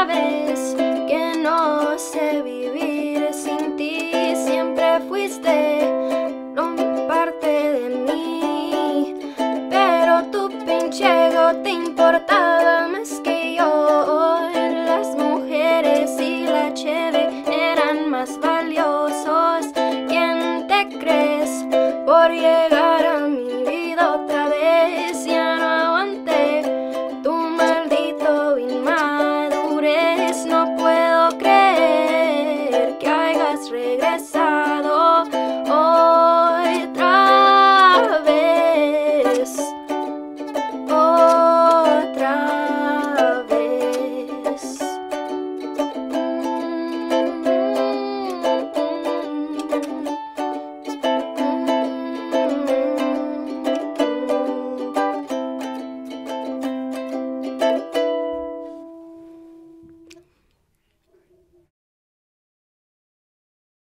sabes que no sé vivir sin ti. Siempre fuiste parte de mí, pero tu pinche ego te importaba más que yo. Las mujeres y la cheve eran más valiosos. ¿Quién te crees por llegar